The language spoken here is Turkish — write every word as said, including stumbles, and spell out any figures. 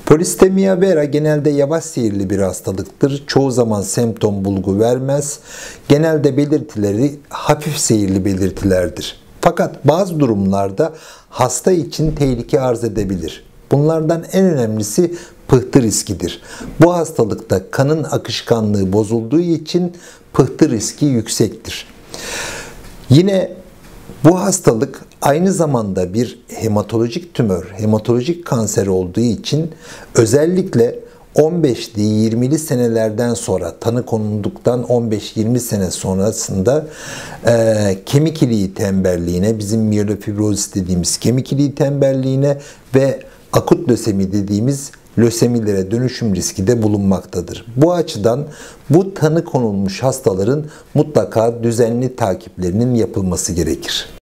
Polistemia vera genelde yavaş seyirli bir hastalıktır. Çoğu zaman semptom bulgu vermez. Genelde belirtileri hafif seyirli belirtilerdir. Fakat bazı durumlarda hasta için tehlike arz edebilir. Bunlardan en önemlisi pıhtı riskidir. Bu hastalıkta kanın akışkanlığı bozulduğu için pıhtı riski yüksektir. Yine bu hastalık aynı zamanda bir hematolojik tümör, hematolojik kanser olduğu için özellikle on beşli yirmili senelerden sonra, tanı konulduktan on beş yirmi sene sonrasında e, kemik iliği tembelliğine, bizim miyelofibrozis dediğimiz kemik iliği tembelliğine ve akut lösemi dediğimiz lösemilere dönüşüm riski de bulunmaktadır. Bu açıdan bu tanı konulmuş hastaların mutlaka düzenli takiplerinin yapılması gerekir.